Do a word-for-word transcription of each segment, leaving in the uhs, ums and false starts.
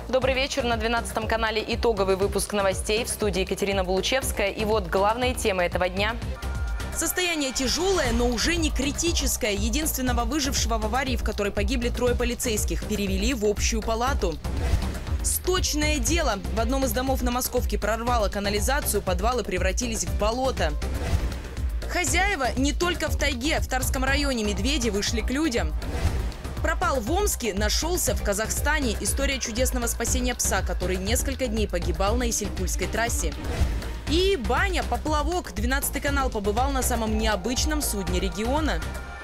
Добрый вечер. На двенадцатом канале итоговый выпуск новостей. В студии Екатерина Булучевская. И вот главные темы этого дня. Состояние тяжелое, но уже не критическое. Единственного выжившего в аварии, в которой погибли трое полицейских, перевели в общую палату. Сточное дело. В одном из домов на Московке прорвало канализацию, подвалы превратились в болото. Хозяева не только в тайге. В Тарском районе медведи вышли к людям. Пропал в Омске, нашелся в Казахстане. История чудесного спасения пса, который несколько дней погибал на Исилькульской трассе. И баня, поплавок. двенадцатый канал побывал на самом необычном судне региона.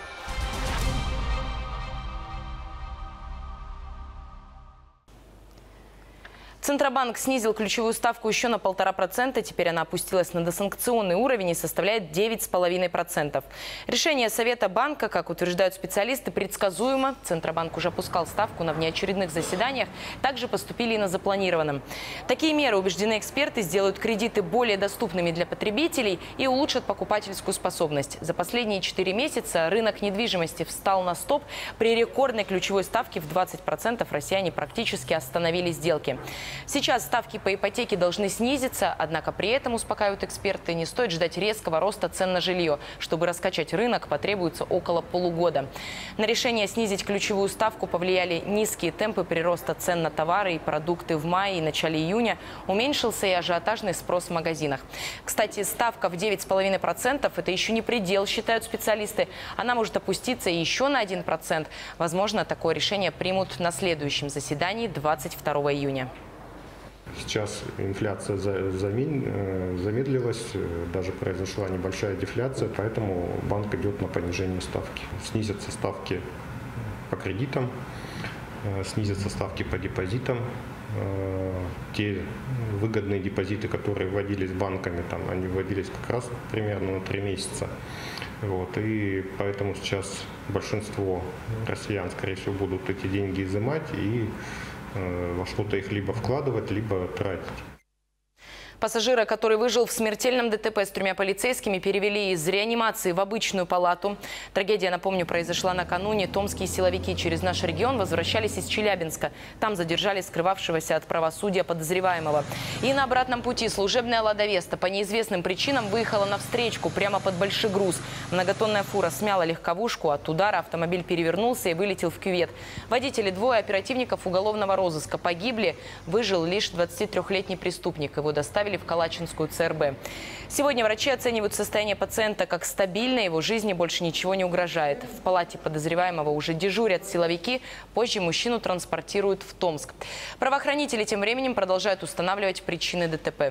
Центробанк снизил ключевую ставку еще на полтора процента. Теперь она опустилась на досанкционный уровень и составляет девять с половиной процентов. Решение Совета банка, как утверждают специалисты, предсказуемо. Центробанк уже опускал ставку на внеочередных заседаниях. Также поступили и на запланированном. Такие меры, убеждены эксперты, сделают кредиты более доступными для потребителей и улучшат покупательскую способность. За последние четыре месяца рынок недвижимости встал на стоп. При рекордной ключевой ставке в двадцать процентов россияне практически остановили сделки. Сейчас ставки по ипотеке должны снизиться, однако при этом, успокаивают эксперты, не стоит ждать резкого роста цен на жилье. Чтобы раскачать рынок, потребуется около полугода. На решение снизить ключевую ставку повлияли низкие темпы прироста цен на товары и продукты в мае и начале июня. Уменьшился и ажиотажный спрос в магазинах. Кстати, ставка в девять с половиной процентов – это еще не предел, считают специалисты. Она может опуститься еще на один процент. Возможно, такое решение примут на следующем заседании двадцать второго июня. Сейчас инфляция замедлилась, даже произошла небольшая дефляция, поэтому банк идет на понижение ставки. Снизятся ставки по кредитам, снизятся ставки по депозитам. Те выгодные депозиты, которые вводились банками, там, они вводились как раз примерно на три месяца. Вот, и поэтому сейчас большинство россиян, скорее всего, будут эти деньги изымать и во что-то их либо вкладывать, либо тратить. Пассажира, который выжил в смертельном ДТП с тремя полицейскими, перевели из реанимации в обычную палату. Трагедия, напомню, произошла накануне. Томские силовики через наш регион возвращались из Челябинска. Там задержали скрывавшегося от правосудия подозреваемого. И на обратном пути служебная «Лада Веста» по неизвестным причинам выехала на встречку прямо под большой груз. Многотонная фура смяла легковушку. От удара автомобиль перевернулся и вылетел в кювет. Водители, двое оперативников уголовного розыска погибли. Выжил лишь двадцатитрёхлетний преступник. Его доставили в Калачинскую ЦРБ. Сегодня врачи оценивают состояние пациента как стабильное, его жизни больше ничего не угрожает. В палате подозреваемого уже дежурят силовики, позже мужчину транспортируют в Томск. Правоохранители тем временем продолжают устанавливать причины ДТП.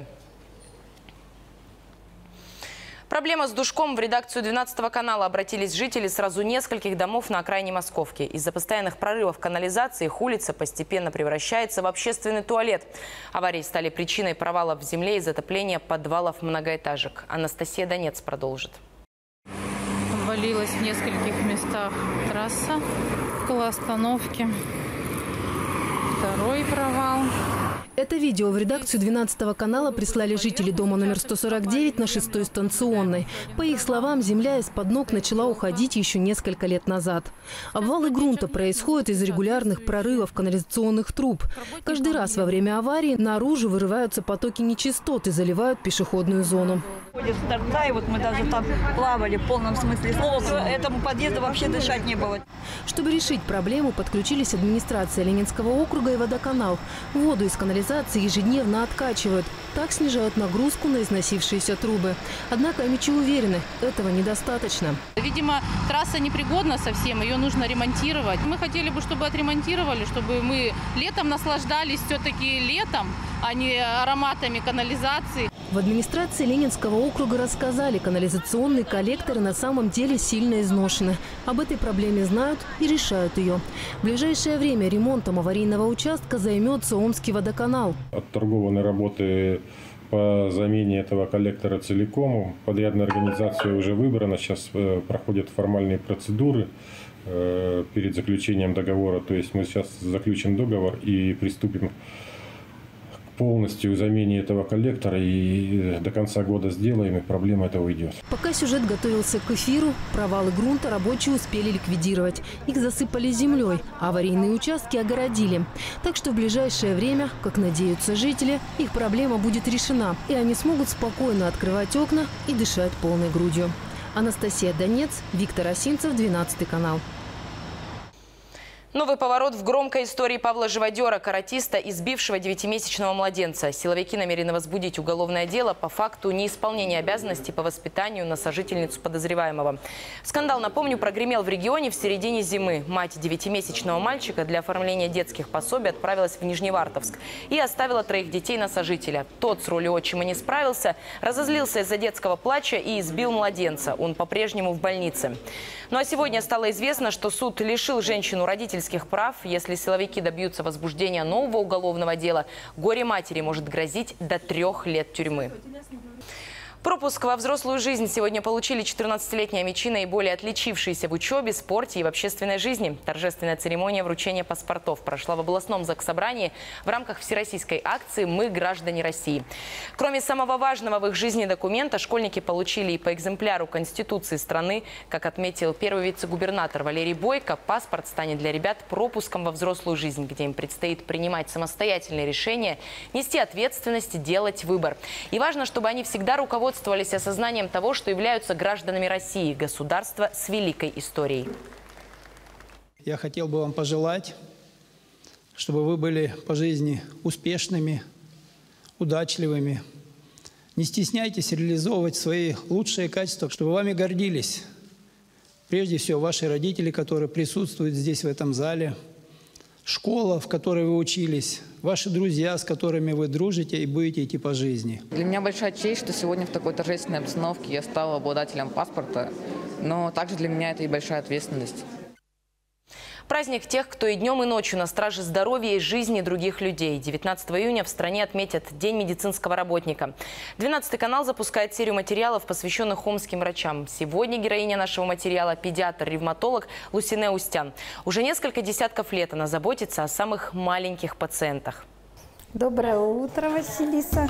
Проблема с душком. В редакцию двенадцатого канала обратились жители сразу нескольких домов на окраине Московки. Из-за постоянных прорывов канализации их улица постепенно превращается в общественный туалет. Аварии стали причиной провалов в земле и затопления подвалов многоэтажек. Анастасия Донец продолжит. Обвалилась в нескольких местах трасса около остановки. Второй провал. Это видео в редакцию двенадцатого канала прислали жители дома номер сто сорок девять на шестой станционной. По их словам, земля из-под ног начала уходить еще несколько лет назад. Обвалы грунта происходят из регулярных прорывов канализационных труб. Каждый раз во время аварии наружу вырываются потоки нечистот и заливают пешеходную зону. С торта, и вот мы даже там плавали в полном смысле слова. Этому подъезду вообще дышать не было. Чтобы решить проблему, подключились администрация Ленинского округа и водоканал. Воду из канализации ежедневно откачивают. Так снижают нагрузку на износившиеся трубы. Однако МИЧи уверены, этого недостаточно. Видимо, трасса непригодна совсем, ее нужно ремонтировать. Мы хотели бы, чтобы отремонтировали, чтобы мы летом наслаждались все-таки летом, а не ароматами канализации. В администрации Ленинского округа рассказали, канализационные коллекторы на самом деле сильно изношены. Об этой проблеме знают и решают ее. В ближайшее время ремонтом аварийного участка займется Омский водоканал. Отторгованы работы по замене этого коллектора целиком. Подрядная организация уже выбрана. Сейчас проходят формальные процедуры перед заключением договора. То есть мы сейчас заключим договор и приступим полностью замене этого коллектора и до конца года сделаем, и проблема эта уйдет. Пока сюжет готовился к эфиру, провалы грунта рабочие успели ликвидировать. Их засыпали землей, а аварийные участки огородили. Так что в ближайшее время, как надеются жители, их проблема будет решена, и они смогут спокойно открывать окна и дышать полной грудью. Анастасия Донец, Виктор Осинцев, двенадцатый канал. Новый поворот в громкой истории Павла Живодера, каратиста, избившего девятимесячного младенца. Силовики намерены возбудить уголовное дело по факту неисполнения обязанностей по воспитанию на сожительницу подозреваемого. Скандал, напомню, прогремел в регионе в середине зимы. Мать девятимесячного мальчика для оформления детских пособий отправилась в Нижневартовск и оставила троих детей на сожителя. Тот с ролью отчима не справился, разозлился из-за детского плача и избил младенца. Он по-прежнему в больнице. Ну а сегодня стало известно, что суд лишил женщину родительских прав. Если силовики добьются возбуждения нового уголовного дела, горе матери может грозить до трех лет тюрьмы. Пропуск во взрослую жизнь сегодня получили четырнадцатилетняя Мичина и более отличившиеся в учебе, спорте и в общественной жизни. Торжественная церемония вручения паспортов прошла в областном заксобрании в рамках всероссийской акции «Мы – граждане России». Кроме самого важного в их жизни документа, школьники получили и по экземпляру Конституции страны. Как отметил первый вице-губернатор Валерий Бойко, паспорт станет для ребят пропуском во взрослую жизнь, где им предстоит принимать самостоятельные решения, нести ответственность, делать выбор. И важно, чтобы они всегда руководствовались осознанием того, что являются гражданами России, государства с великой историей. Я хотел бы вам пожелать, чтобы вы были по жизни успешными, удачливыми. Не стесняйтесь реализовывать свои лучшие качества, чтобы вами гордились. Прежде всего, ваши родители, которые присутствуют здесь, в этом зале, школа, в которой вы учились, ваши друзья, с которыми вы дружите и будете идти по жизни. Для меня большая честь, что сегодня в такой торжественной обстановке я стала обладателем паспорта, но также для меня это и большая ответственность. Праздник тех, кто и днем, и ночью на страже здоровья и жизни других людей. девятнадцатого июня в стране отметят День медицинского работника. двенадцатый канал запускает серию материалов, посвященных омским врачам. Сегодня героиня нашего материала – педиатр-ревматолог Лусине Устян. Уже несколько десятков лет она заботится о самых маленьких пациентах. Доброе утро, Василиса.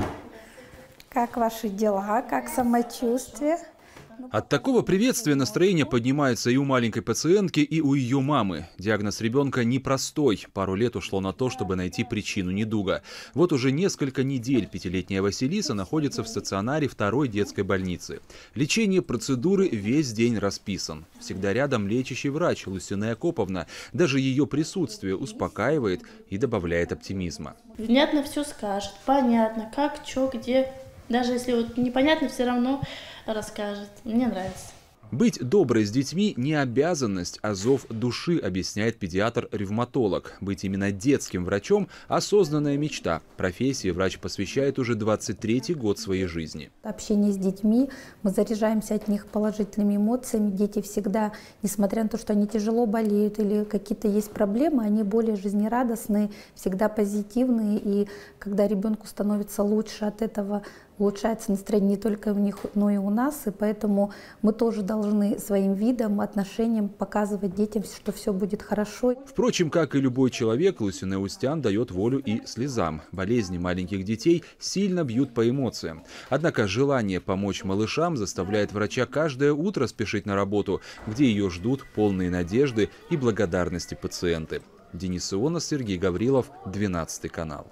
Как ваши дела? Как самочувствие? От такого приветствия настроение поднимается и у маленькой пациентки, и у ее мамы. Диагноз ребенка непростой. Пару лет ушло на то, чтобы найти причину недуга. Вот уже несколько недель пятилетняя Василиса находится в стационаре второй детской больницы. Лечение, процедуры весь день расписан. Всегда рядом лечащий врач Лусине Акоповна. Даже ее присутствие успокаивает и добавляет оптимизма. Внятно все скажет, понятно, как, что, где. Даже если вот непонятно, все равно расскажет. Мне нравится. Быть доброй с детьми не обязанность, а зов души, объясняет педиатр-ревматолог. Быть именно детским врачом – осознанная мечта. Профессии врач посвящает уже двадцать третий год своей жизни. Общение с детьми, мы заряжаемся от них положительными эмоциями. Дети всегда, несмотря на то, что они тяжело болеют или какие-то есть проблемы, они более жизнерадостные, всегда позитивные. И когда ребенку становится лучше от этого, улучшается настроение не только у них, но и у нас. И поэтому мы тоже должны своим видом, отношением показывать детям, что все будет хорошо. Впрочем, как и любой человек, Лусине Устян дает волю и слезам. Болезни маленьких детей сильно бьют по эмоциям. Однако желание помочь малышам заставляет врача каждое утро спешить на работу, где ее ждут полные надежды и благодарности пациенты. Денис Ионов, Сергей Гаврилов, двенадцатый канал.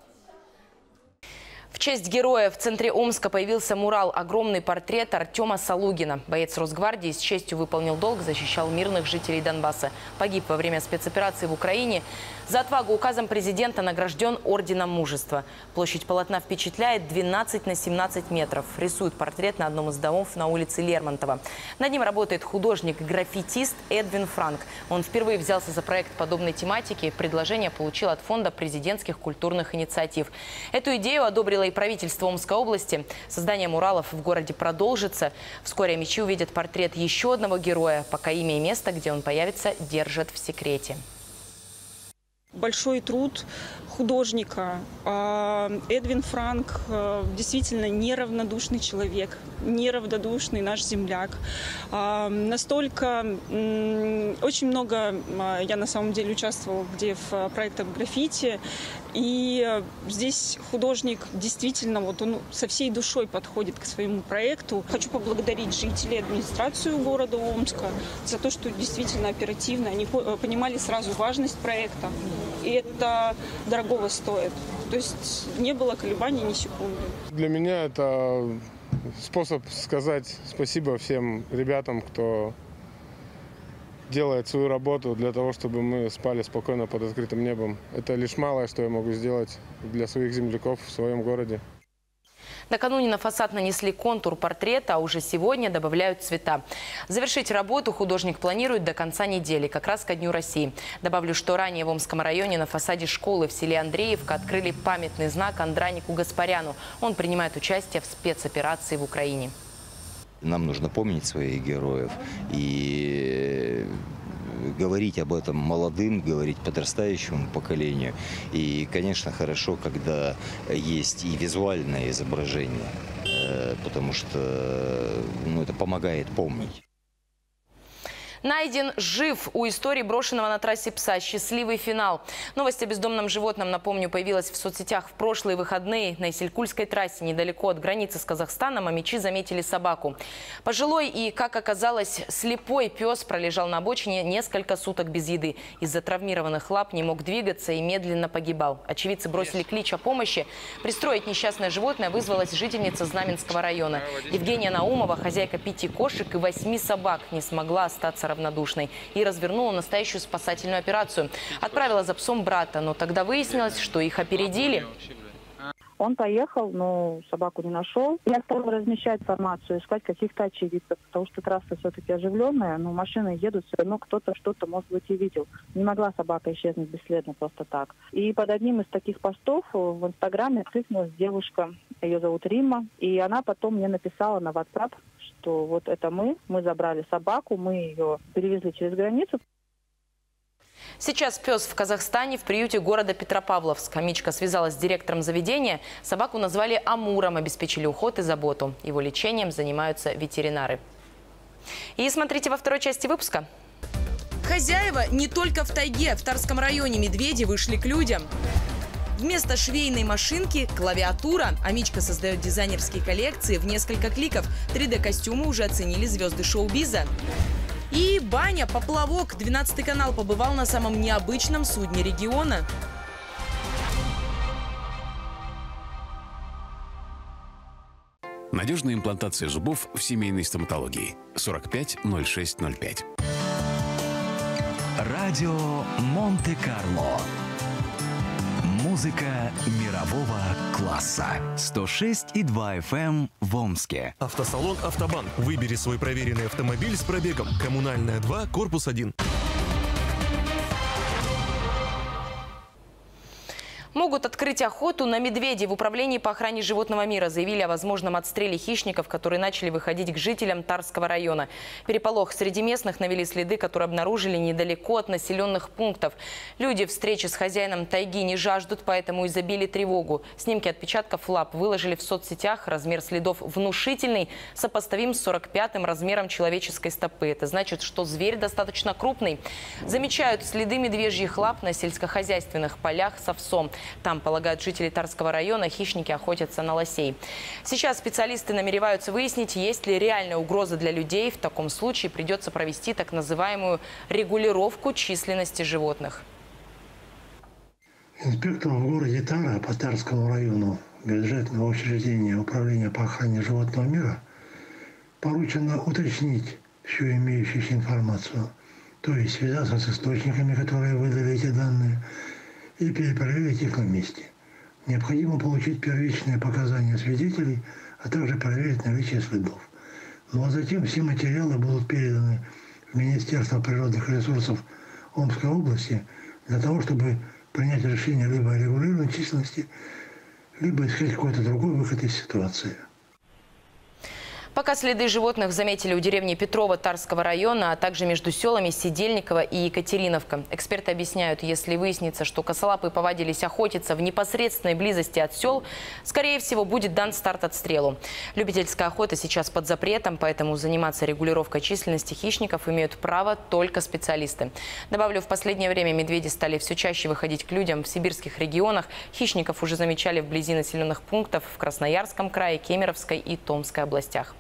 В честь героя в центре Омска появился мурал «Огромный портрет Артема Салугина». Боец Росгвардии с честью выполнил долг, защищал мирных жителей Донбасса. Погиб во время спецоперации в Украине. За отвагу указом президента награжден орденом мужества. Площадь полотна впечатляет: двенадцать на семнадцать метров. Рисует портрет на одном из домов на улице Лермонтова. Над ним работает художник-граффитист Эдвин Франк. Он впервые взялся за проект подобной тематики. Предложение получил от Фонда президентских культурных инициатив. Эту идею одобрило и правительство Омской области. Создание муралов в городе продолжится. Вскоре омичи увидят портрет еще одного героя. Пока имя и место, где он появится, держат в секрете. Большой труд художника. Эдвин Франк действительно неравнодушный человек, неравнодушный наш земляк. Настолько, очень много я на самом деле участвовала где в проектах граффити. И здесь художник действительно вот он со всей душой подходит к своему проекту. Хочу поблагодарить жителей, администрацию города Омска за то, что действительно оперативно они понимали сразу важность проекта. И это дорогого стоит. То есть не было колебаний ни секунды. Для меня это способ сказать спасибо всем ребятам, кто делает свою работу для того, чтобы мы спали спокойно под открытым небом. Это лишь малое, что я могу сделать для своих земляков в своем городе. Накануне на фасад нанесли контур портрета, а уже сегодня добавляют цвета. Завершить работу художник планирует до конца недели, как раз ко Дню России. Добавлю, что ранее в Омском районе на фасаде школы в селе Андреевка открыли памятный знак Андранику Гаспаряну. Он принимает участие в спецоперации в Украине. Нам нужно помнить своих героев и говорить об этом молодым, говорить подрастающему поколению. И, конечно, хорошо, когда есть и визуальное изображение, потому что ну, это помогает помнить. Найден жив. У истории брошенного на трассе пса счастливый финал. Новость о бездомном животном, напомню, появилась в соцсетях в прошлые выходные. На Исилькульской трассе, недалеко от границы с Казахстаном, омичи заметили собаку. Пожилой и, как оказалось, слепой пес пролежал на обочине несколько суток без еды. Из-за травмированных лап не мог двигаться и медленно погибал. Очевидцы бросили клич о помощи. Пристроить несчастное животное вызвалась жительница Знаменского района. Евгения Наумова, хозяйка пяти кошек и восьми собак, не смогла остаться равнодушной и развернула настоящую спасательную операцию. Отправила за псом брата, но тогда выяснилось, что их опередили. Он поехал, но собаку не нашел. Я стала размещать информацию, искать каких-то очевидцев, потому что трасса все-таки оживленная, но машины едут, все равно кто-то что-то, может быть, и видел. Не могла собака исчезнуть бесследно просто так. И под одним из таких постов в Инстаграме откликнулась девушка, ее зовут Римма, и она потом мне написала на WhatsApp, что вот это мы, мы забрали собаку, мы ее перевезли через границу. Сейчас пес в Казахстане, в приюте города Петропавловск. Амичка связалась с директором заведения. Собаку назвали Амуром, обеспечили уход и заботу. Его лечением занимаются ветеринары. И смотрите во второй части выпуска. Хозяева не только в тайге. В Тарском районе медведи вышли к людям. Вместо швейной машинки – клавиатура. Амичка создает дизайнерские коллекции в несколько кликов. три дэ костюмы уже оценили звезды шоу-биза. И баня, поплавок. двенадцатый канал побывал на самом необычном судне региона. Надежная имплантация зубов в семейной стоматологии. сорок пять ноль шесть ноль пять. Радио Монте-Карло. Музыка мирового класса. сто шесть и два эф эм в Омске. Автосалон «Автобан». Выбери свой проверенный автомобиль с пробегом. Коммунальная два, корпус один. Могут открыть охоту на медведей. В управлении по охране животного мира заявили о возможном отстреле хищников, которые начали выходить к жителям Тарского района. Переполох среди местных навели следы, которые обнаружили недалеко от населенных пунктов. Люди встречи с хозяином тайги не жаждут, поэтому и забили тревогу. Снимки отпечатков лап выложили в соцсетях. Размер следов внушительный, сопоставим с сорок пятым размером человеческой стопы. Это значит, что зверь достаточно крупный. Замечают следы медвежьих лап на сельскохозяйственных полях с овсом. Там, полагают жители Тарского района, хищники охотятся на лосей. Сейчас специалисты намереваются выяснить, есть ли реальная угроза для людей. В таком случае придется провести так называемую регулировку численности животных. Инспектору в городе Тара по Тарскому району бюджетного учреждения Управления по охране животного мира поручено уточнить всю имеющуюся информацию, то есть связаться с источниками, которые выдали эти данные, и перепроверить их на месте. Необходимо получить первичные показания свидетелей, а также проверить наличие следов. Ну а затем все материалы будут переданы в Министерство природных ресурсов Омской области для того, чтобы принять решение либо о регулировании численности, либо искать какой-то другой выход из ситуации. Пока следы животных заметили у деревни Петрова Тарского района, а также между селами Сидельниково и Екатериновка. Эксперты объясняют, если выяснится, что косолапые повадились охотиться в непосредственной близости от сел, скорее всего, будет дан старт отстрелу. Любительская охота сейчас под запретом, поэтому заниматься регулировкой численности хищников имеют право только специалисты. Добавлю, в последнее время медведи стали все чаще выходить к людям в сибирских регионах. Хищников уже замечали вблизи населенных пунктов в Красноярском крае, Кемеровской и Томской областях.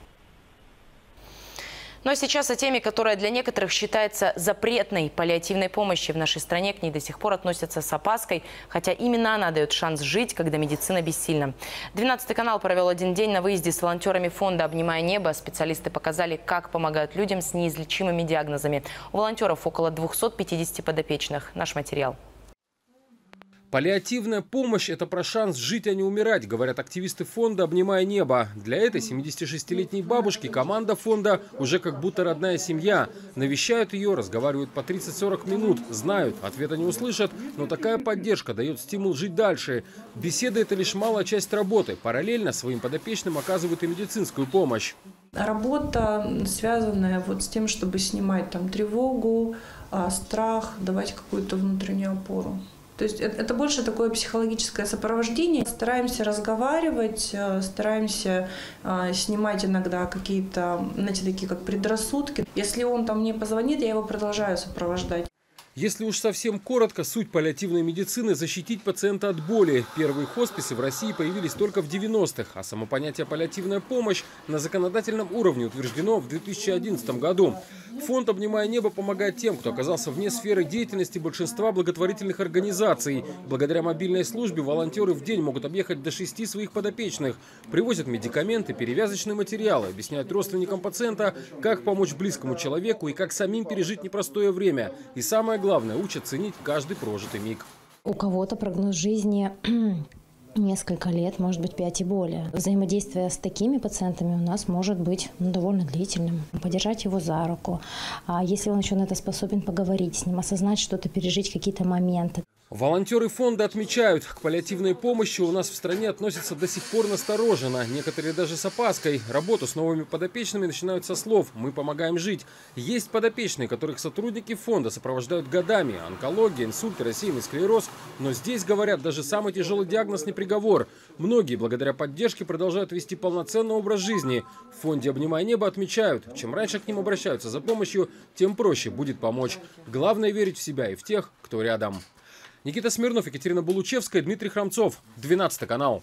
Ну а сейчас о теме, которая для некоторых считается запретной паллиативной помощи. В нашей стране к ней до сих пор относятся с опаской, хотя именно она дает шанс жить, когда медицина бессильна. двенадцатый канал провел один день на выезде с волонтерами фонда «Обнимая небо». Специалисты показали, как помогают людям с неизлечимыми диагнозами. У волонтеров около двухсот пятидесяти подопечных. Наш материал. Паллиативная помощь – это про шанс жить, а не умирать, говорят активисты фонда «Обнимая небо». Для этой семидесятишестилетней бабушки команда фонда уже как будто родная семья. Навещают ее, разговаривают по тридцать-сорок минут. Знают, ответа не услышат, но такая поддержка дает стимул жить дальше. Беседы – это лишь малая часть работы. Параллельно своим подопечным оказывают и медицинскую помощь. Работа, связанная вот с тем, чтобы снимать там тревогу, страх, давать какую-то внутреннюю опору. То есть это больше такое психологическое сопровождение. Стараемся разговаривать, стараемся снимать иногда какие-то, знаете, такие как предрассудки. Если он там мне позвонит, я его продолжаю сопровождать. Если уж совсем коротко, суть паллиативной медицины – защитить пациента от боли. Первые хосписы в России появились только в девяностых, а само понятие «паллиативная помощь» на законодательном уровне утверждено в две тысячи одиннадцатом году. Фонд «Обнимая небо» помогает тем, кто оказался вне сферы деятельности большинства благотворительных организаций. Благодаря мобильной службе волонтеры в день могут объехать до шести своих подопечных. Привозят медикаменты, перевязочные материалы, объясняют родственникам пациента, как помочь близкому человеку и как самим пережить непростое время. И самое главное, учат ценить каждый прожитый миг. У кого-то прогноз жизни несколько лет, может быть, пять и более. Взаимодействие с такими пациентами у нас может быть ну, довольно длительным. Подержать его за руку. А если он еще на это способен, поговорить с ним, осознать что-то, пережить какие-то моменты. Волонтеры фонда отмечают, к паллиативной помощи у нас в стране относятся до сих пор настороженно, некоторые даже с опаской. Работу с новыми подопечными начинают со слов «мы помогаем жить». Есть подопечные, которых сотрудники фонда сопровождают годами. Онкология, инсульт, рассеянный склероз. Но здесь, говорят, даже самый тяжелый диагноз не приговор. Многие благодаря поддержке продолжают вести полноценный образ жизни. В фонде «Обнимая небо» отмечают, чем раньше к ним обращаются за помощью, тем проще будет помочь. Главное верить в себя и в тех, кто рядом. Никита Смирнов, Екатерина Булучевская, Дмитрий Храмцов. двенадцатый канал.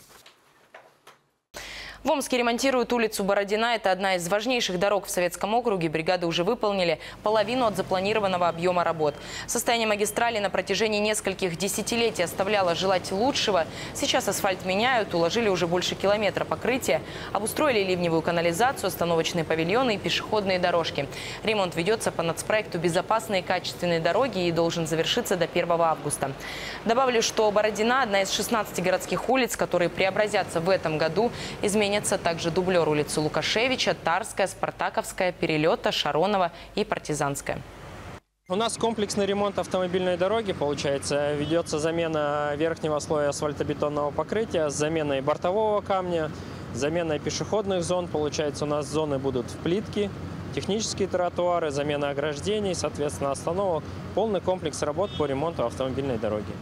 В Омске ремонтируют улицу Бородина. Это одна из важнейших дорог в Советском округе. Бригады уже выполнили половину от запланированного объема работ. Состояние магистрали на протяжении нескольких десятилетий оставляло желать лучшего. Сейчас асфальт меняют, уложили уже больше километра покрытия. Обустроили ливневую канализацию, остановочные павильоны и пешеходные дорожки. Ремонт ведется по нацпроекту «Безопасные и качественные дороги» и должен завершиться до первого августа. Добавлю, что Бородина – одна из шестнадцати городских улиц, которые преобразятся в этом году. Изменят также дублер улицы Лукашевича, Тарская, Спартаковская, Перелета, Шаронова и Партизанская. У нас комплексный ремонт автомобильной дороги, получается. Ведется замена верхнего слоя асфальтобетонного покрытия с заменой бортового камня, заменой пешеходных зон. Получается, у нас зоны будут в плитке, технические тротуары, замена ограждений, соответственно, остановок. Полный комплекс работ по ремонту автомобильной дороги.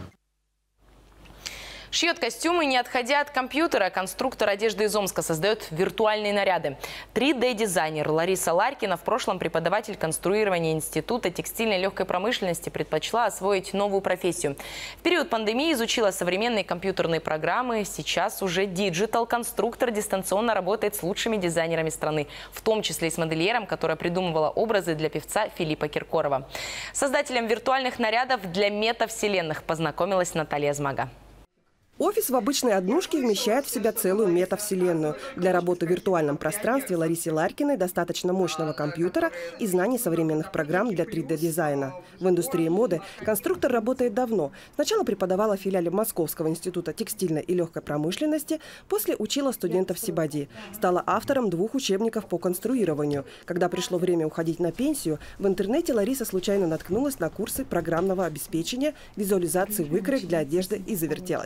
Шьет костюмы, не отходя от компьютера. Конструктор одежды из Омска создает виртуальные наряды. три дэ дизайнер Лариса Ларькина, в прошлом преподаватель конструирования Института текстильной легкой промышленности, предпочла освоить новую профессию. В период пандемии изучила современные компьютерные программы. Сейчас уже диджитал-конструктор дистанционно работает с лучшими дизайнерами страны, в том числе и с модельером, которая придумывала образы для певца Филиппа Киркорова. Создателем виртуальных нарядов для метавселенных познакомилась Наталья Змага. Офис в обычной однушке вмещает в себя целую метавселенную. Для работы в виртуальном пространстве Ларисе Ларькиной достаточно мощного компьютера и знаний современных программ для три дэ дизайна. В индустрии моды конструктор работает давно. Сначала преподавала в филиале Московского института текстильной и легкой промышленности, после учила студентов Сибади. Стала автором двух учебников по конструированию. Когда пришло время уходить на пенсию, в интернете Лариса случайно наткнулась на курсы программного обеспечения, визуализации выкроек для одежды и завертелась.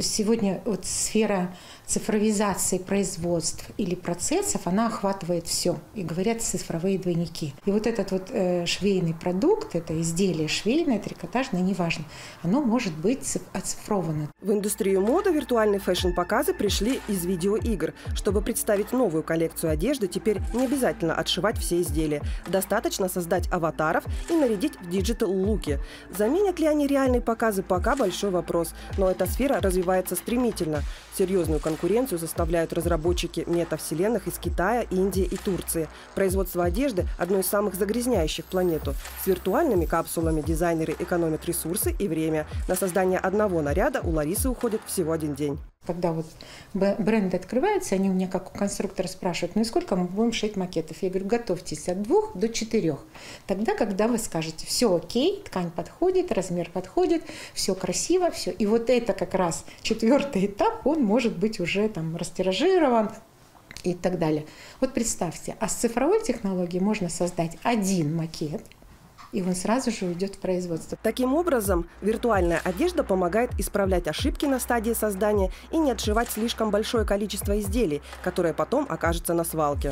есть сегодня вот сфера цифровизации производств или процессов, она охватывает все. И говорят цифровые двойники. И вот этот вот э, швейный продукт, это изделие швейное, трикотажное, неважно, оно может быть оцифровано. В индустрию моды виртуальные фэшн-показы пришли из видеоигр. Чтобы представить новую коллекцию одежды, теперь не обязательно отшивать все изделия. Достаточно создать аватаров и нарядить в диджитал-луки. Заменят ли они реальные показы, пока большой вопрос. Но эта сфера развивается стремительно. Серьезную конкуренцию составляют разработчики метавселенных из Китая, Индии и Турции. Производство одежды – одно из самых загрязняющих планету. С виртуальными капсулами дизайнеры экономят ресурсы и время. На создание одного наряда у Ларисы уходит всего один день. Когда вот бренды открываются, они у меня, как у конструктора, спрашивают, ну и сколько мы будем шить макетов? Я говорю, готовьтесь от двух до четырех. Тогда, когда вы скажете, все окей, ткань подходит, размер подходит, все красиво, все. И вот это как раз четвертый этап, он может быть уже там растиражирован и так далее. Вот представьте, а с цифровой технологией можно создать один макет, и он сразу же уйдет в производство. Таким образом, виртуальная одежда помогает исправлять ошибки на стадии создания и не отшивать слишком большое количество изделий, которое потом окажется на свалке.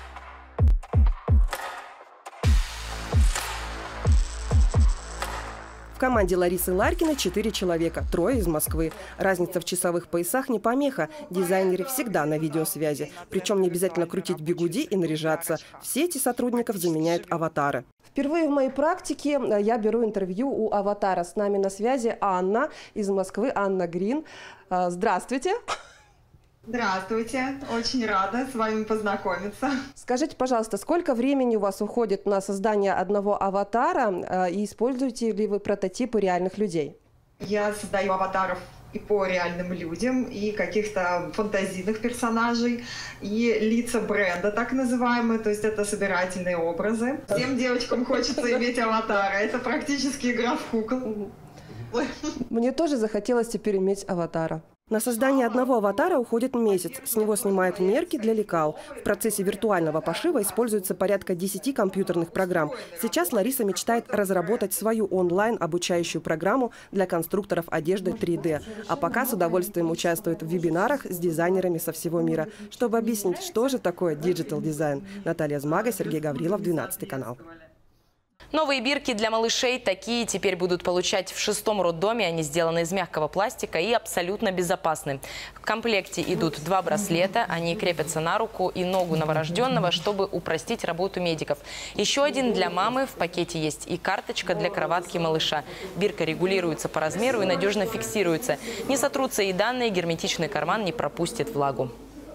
В команде Ларисы Ларькиной четыре человека, трое из Москвы. Разница в часовых поясах не помеха. Дизайнеры всегда на видеосвязи. Причем не обязательно крутить бигуди и наряжаться. В сети сотрудников заменяют аватары. Впервые в моей практике я беру интервью у аватара. С нами на связи Анна из Москвы, Анна Грин. Здравствуйте. Здравствуйте, очень рада с вами познакомиться. Скажите, пожалуйста, сколько времени у вас уходит на создание одного аватара и используете ли вы прототипы реальных людей? Я создаю аватаров и по реальным людям, и каких-то фантазийных персонажей, и лица бренда, так называемые, то есть это собирательные образы. Всем девочкам хочется иметь аватара, это практически игра в кукол. Мне тоже захотелось теперь иметь аватара. На создание одного аватара уходит месяц. С него снимают мерки для лекал. В процессе виртуального пошива используется порядка десяти компьютерных программ. Сейчас Лариса мечтает разработать свою онлайн-обучающую программу для конструкторов одежды три дэ. А пока с удовольствием участвует в вебинарах с дизайнерами со всего мира, чтобы объяснить, что же такое диджитал-дизайн. Наталья Змага, Сергей Гаврилов, двенадцатый канал. Новые бирки для малышей такие теперь будут получать в шестом роддоме. Они сделаны из мягкого пластика и абсолютно безопасны. В комплекте идут два браслета. Они крепятся на руку и ногу новорожденного, чтобы упростить работу медиков. Еще один для мамы. В пакете есть и карточка для кроватки малыша. Бирка регулируется по размеру и надежно фиксируется. Не сотрутся и данные, герметичный карман не пропустит влагу.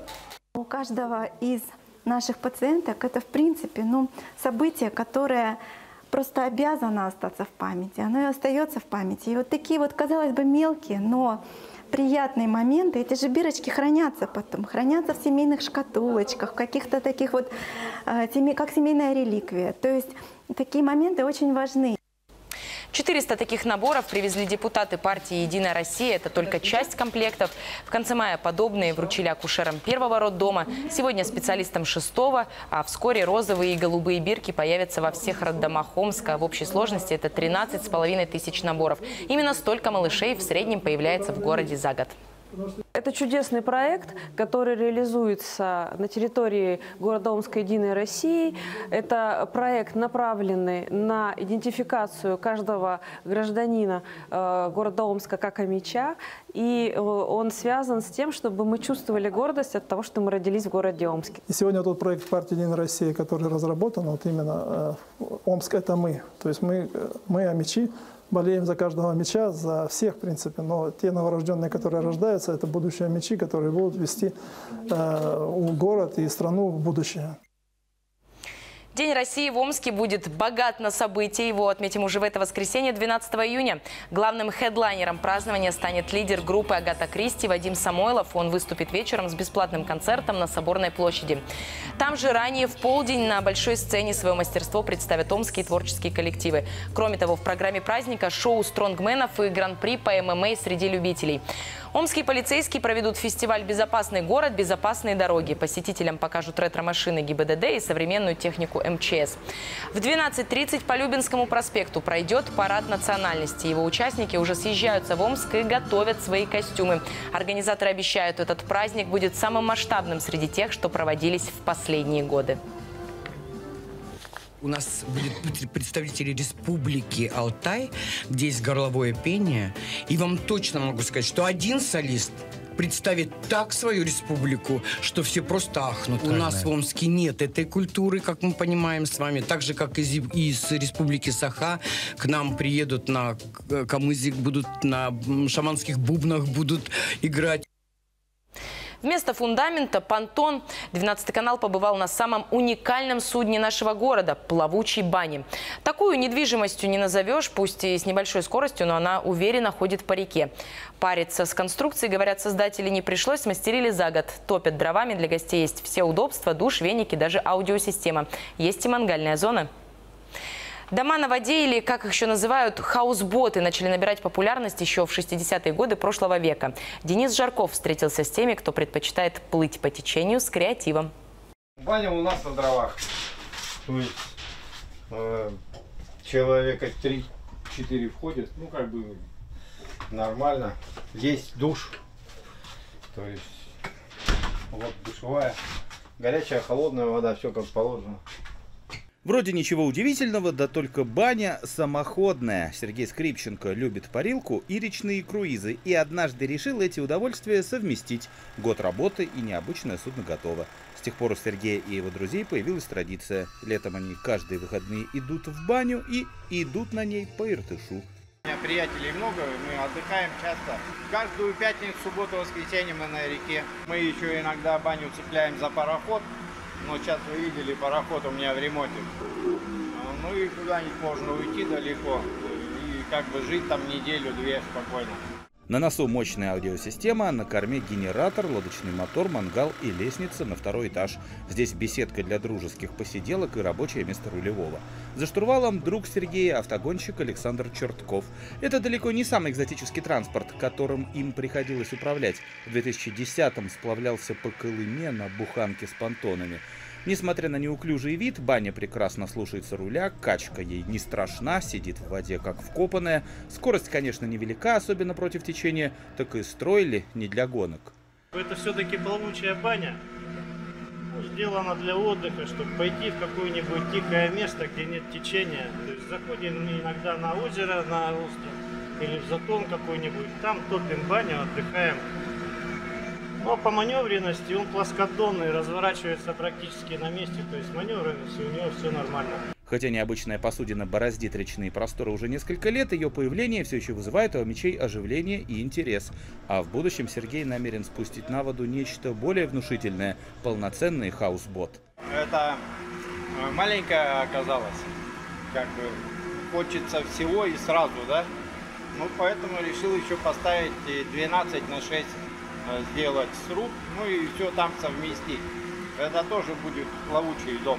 У каждого из наших пациенток это, в принципе, ну, событие, которое просто обязано остаться в памяти, оно и остается в памяти. И вот такие вот, казалось бы, мелкие, но приятные моменты, эти же бирочки хранятся потом, хранятся в семейных шкатулочках, в каких-то таких вот, как семейная реликвия. То есть такие моменты очень важны. четыреста таких наборов привезли депутаты партии «Единая Россия». Это только часть комплектов. В конце мая подобные вручили акушерам первого роддома. Сегодня специалистам шестого, а вскоре розовые и голубые бирки появятся во всех роддомах Омска. В общей сложности это тринадцать с половиной тысяч наборов. Именно столько малышей в среднем появляется в городе за год. Это чудесный проект, который реализуется на территории города Омска «Единой России». Это проект, направленный на идентификацию каждого гражданина города Омска как омича. И он связан с тем, чтобы мы чувствовали гордость от того, что мы родились в городе Омске. И сегодня тот проект партии «Единая Россия», который разработан, вот именно Омск – это мы. То есть мы, мы омичи. Болеем за каждого мяча, за всех, в принципе, но те новорожденные, которые рождаются, это будущие мячи, которые будут вести э, город и страну в будущее. День России в Омске будет богат на события. Его отметим уже в это воскресенье, двенадцатого июня. Главным хедлайнером празднования станет лидер группы «Агата Кристи» Вадим Самойлов. Он выступит вечером с бесплатным концертом на Соборной площади. Там же ранее в полдень на большой сцене свое мастерство представят омские творческие коллективы. Кроме того, в программе праздника шоу стронгменов и гран-при по эм эм а среди любителей. Омские полицейские проведут фестиваль «Безопасный город, безопасные дороги». Посетителям покажут ретро-машины ГИБДД и современную технику эм че эс. В двенадцать тридцать по Любинскому проспекту пройдет парад национальности. Его участники уже съезжаются в Омск и готовят свои костюмы. Организаторы обещают, этот праздник будет самым масштабным среди тех, что проводились в последние годы. У нас будут представители Республики Алтай, где есть горловое пение. И вам точно могу сказать, что один солист представит так свою республику, что все просто ахнут. У нас в Омске нет этой культуры, как мы понимаем с вами. Так же, как из, из Республики Саха к нам приедут на камызик, будут на шаманских бубнах будут играть. Вместо фундамента – понтон. двенадцатый канал побывал на самом уникальном судне нашего города – плавучей бане. Такую недвижимостью не назовешь, пусть и с небольшой скоростью, но она уверенно ходит по реке. Париться с конструкцией, говорят создатели, не пришлось, смастерили за год. Топят дровами, для гостей есть все удобства – душ, веники, даже аудиосистема. Есть и мангальная зона. Дома на воде, или, как их еще называют, хаусботы, начали набирать популярность еще в шестидесятые годы прошлого века. Денис Жарков встретился с теми, кто предпочитает плыть по течению с креативом. Баня у нас на дровах. То есть э, человека три-четыре входит, ну как бы нормально. Есть душ. То есть вот душевая. Горячая, холодная вода, все как положено. Вроде ничего удивительного, да только баня самоходная. Сергей Скрипченко любит парилку и речные круизы. И однажды решил эти удовольствия совместить. Год работы и необычное судно готово. С тех пор у Сергея и его друзей появилась традиция. Летом они каждые выходные идут в баню и идут на ней по Иртышу. У меня приятелей много, мы отдыхаем часто. Каждую пятницу, субботу, воскресенье мы на реке. Мы еще иногда баню цепляем за пароход. Но сейчас вы видели, пароход у меня в ремонте. Ну и куда-нибудь можно уйти далеко и как бы жить там неделю-две спокойно. На носу мощная аудиосистема, на корме генератор, лодочный мотор, мангал и лестница на второй этаж. Здесь беседка для дружеских посиделок и рабочее место рулевого. За штурвалом друг Сергея, автогонщик Александр Чертков. Это далеко не самый экзотический транспорт, которым им приходилось управлять. В две тысячи десятом сплавлялся по Колыме на буханке с понтонами. Несмотря на неуклюжий вид, баня прекрасно слушается руля, качка ей не страшна, сидит в воде как вкопанная. Скорость, конечно, невелика, особенно против течения, так и строили не для гонок. Это все-таки плавучая баня, сделана для отдыха, чтобы пойти в какое-нибудь тихое место, где нет течения. То есть заходим иногда на озеро, на остров или в затон какой-нибудь, там топим баню, отдыхаем. Но по маневренности он плоскодонный, разворачивается практически на месте, то есть маневренность у него все нормально. Хотя необычная посудина бороздит речные просторы уже несколько лет, ее появление все еще вызывает у омичей оживление и интерес. А в будущем Сергей намерен спустить на воду нечто более внушительное – полноценный хаусбот. Это маленькая оказалась, как бы хочется всего и сразу, да? Ну поэтому решил еще поставить двенадцать на шесть. Сделать сруб, ну и все там совместить. Это тоже будет плавучий дом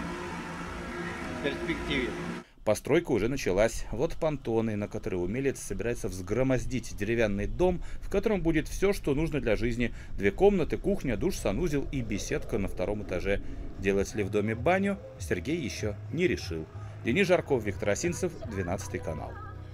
в перспективе. Постройка уже началась. Вот понтоны, на которые умелец собирается взгромоздить деревянный дом, в котором будет все, что нужно для жизни. Две комнаты, кухня, душ, санузел и беседка на втором этаже. Делать ли в доме баню, Сергей еще не решил. Денис Жарков, Виктор Осинцев, двенадцатый канал.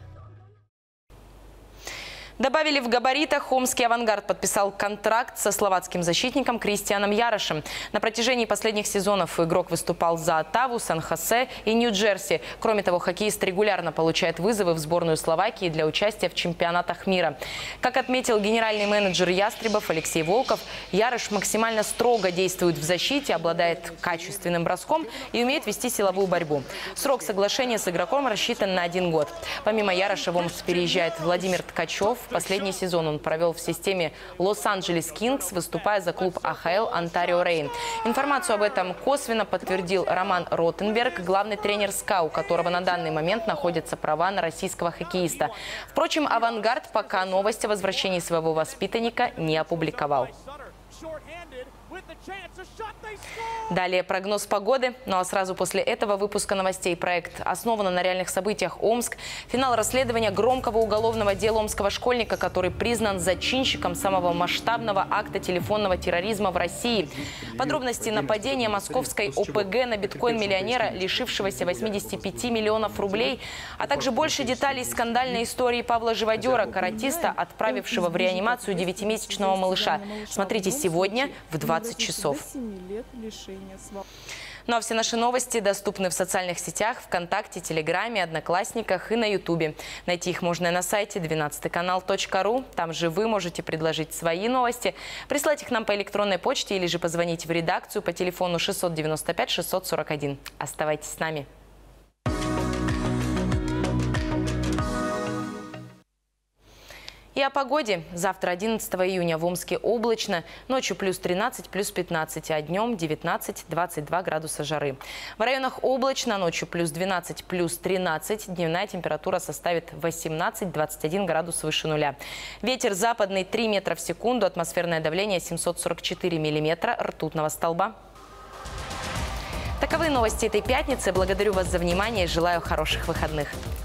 Добавили в габаритах. Омский «Авангард» подписал контракт со словацким защитником Кристианом Ярошем. На протяжении последних сезонов игрок выступал за Оттаву, Сан-Хосе и Нью-Джерси. Кроме того, хоккеист регулярно получает вызовы в сборную Словакии для участия в чемпионатах мира. Как отметил генеральный менеджер «Ястребов» Алексей Волков, Ярош максимально строго действует в защите, обладает качественным броском и умеет вести силовую борьбу. Срок соглашения с игроком рассчитан на один год. Помимо Яроша в Омск переезжает Владимир Ткачев. Последний сезон он провел в системе Лос-Анджелес Кингс, выступая за клуб а ха эл Онтарио Рейн. Информацию об этом косвенно подтвердил Роман Ротенберг, главный тренер СКА, у которого на данный момент находятся права на российского хоккеиста. Впрочем, «Авангард» пока новость о возвращении своего воспитанника не опубликовал. Далее прогноз погоды. Ну а сразу после этого выпуска новостей. Проект основан на реальных событиях. Омск. Финал расследования громкого уголовного дела омского школьника, который признан зачинщиком самого масштабного акта телефонного терроризма в России. Подробности нападения московской О П Г на биткоин-миллионера, лишившегося восьмидесяти пяти миллионов рублей, а также больше деталей скандальной истории Павла Живодера, каратиста, отправившего в реанимацию девятимесячного малыша. Смотрите сегодня в двадцать часов. Ну а все наши новости доступны в социальных сетях, ВКонтакте, Телеграме, Одноклассниках и на Ютубе. Найти их можно и на сайте двенадцатый канал точка ру. Там же вы можете предложить свои новости, прислать их нам по электронной почте или же позвонить в редакцию по телефону шестьсот девяносто пять шестьсот сорок один. Оставайтесь с нами. И о погоде. Завтра, одиннадцатого июня, в Омске облачно. Ночью плюс тринадцать, плюс пятнадцать, а днем девятнадцать — двадцать два градуса жары. В районах облачно. Ночью плюс двенадцать, плюс тринадцать. Дневная температура составит восемнадцать — двадцать один градус выше нуля. Ветер западный три метра в секунду. Атмосферное давление семьсот сорок четыре миллиметра ртутного столба. Таковы новости этой пятницы. Благодарю вас за внимание и желаю хороших выходных.